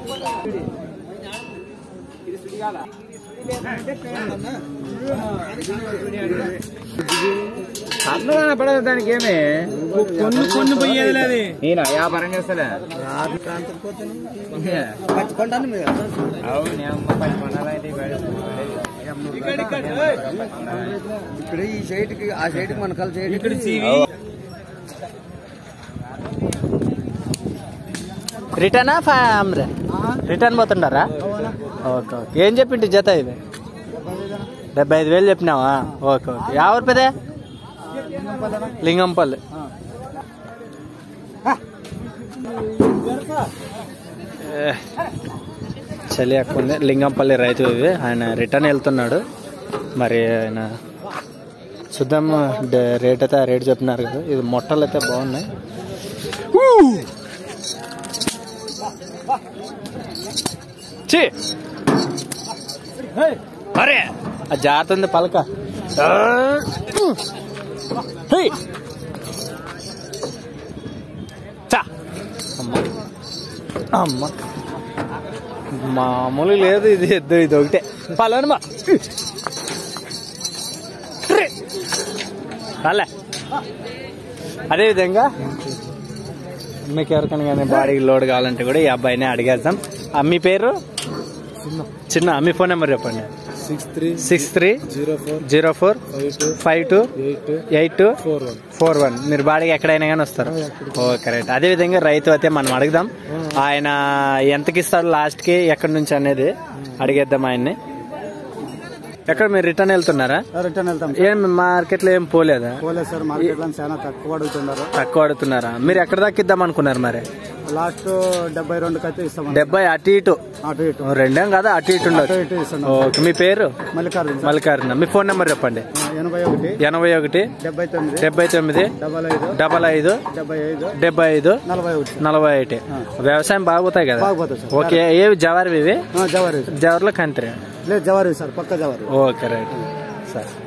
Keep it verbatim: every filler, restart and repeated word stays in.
అర్థం పడదు దానికి ఏమి కొన్ని కొన్ని పోయేది లేదు. ఈయన వ్యాపారం చేస్తలే ఇక్కడ ఈ సైడ్ కి ఆ సైడ్ కి మన కలిసి రిటర్నా ఫ్యామ్రే రిటర్న్ పోతుండారా? Okay okay. ఏం చెప్పింటి జత ఇది? డెబ్బై ఐదు వేలు చెప్పినావా? Okay okay. ఎవరు పెదే? లింగంపల్లి. చలి ఎక్కువ ఉంది. లింగంపల్లి రైతు ఇది. ఆయన రిటర్న్ వెళ్తున్నాడు. మరి ఆయన చూద్దాం రేట్ అయితే ఆ రేట్ చెప్తున్నారు కదా. ఇది మొట్టలు అయితే బాగున్నాయి. అరే ఆ జాతుంది పలక. అమ్మ మామూలు లేదు ఇది. ఎద్దు ఇది ఒకటే పలనమా అలా. అదేవిధంగా మీకు ఎవరికైనా కానీ బాడీకి లోడ్ కావాలంటే కూడా ఈ అబ్బాయిని అడిగేద్దాం. మీ పేరు? చిన్న. మీ ఫోన్ నెంబర్ చెప్పండి. Six three six three zero four zero four five two eight two four one four one మీరు బాడీకి ఎక్కడైనా కానీ వస్తారు. Okay right. అదేవిధంగా రైతు అయితే మనం అడుగుదాం. ఆయన ఎంతకి ఇస్తాడు లాస్ట్కి ఎక్కడి నుంచి అనేది అడిగేద్దాం ఆయన్ని. ఎక్కడ మీరు రిటర్న్ వెళ్తున్నారా? రిటర్న్ వెళ్తాం. ఏం మార్కెట్ లో ఏం పోలేదా? పోలేదు సార్. మార్కెట్ లో చాలా తక్కువ అడుగుతున్నారు. తక్కువ అడుగుతున్నారా? మీరు ఎక్కడ దక్కిద్దాం అనుకున్నారు మరి? లాస్ట్ డెబ్బై రెండు అయితే ఇస్తాం. డెబ్బై అటు ఇటు అటు ఇటు రెండేం కదా, అటు ఇటు ఉండదు. ఓకే. మీ పేరు? మల్లికార్జున. మల్లికార్జున. మీ ఫోన్ నెంబర్ చెప్పండి. ఎనభై ఒకటి ఎనభై ఒకటి డెబ్బై తొమ్మిది డెబ్బై తొమ్మిది డబల్ ఐదు డబల్ ఐదు డెబ్బై ఐదు డెబ్బై ఐదు నలభై ఒకటి నలభై ఒకటి. వ్యవసాయం బాగుపోతాయి కదా? బాగుపోతాయి సార్. ఓకే. ఏవి జవారి? ఇవి జవారి. జవారిలో కంత్రి లేదు జవారి సార్. పక్క జవారి. Okay right sir.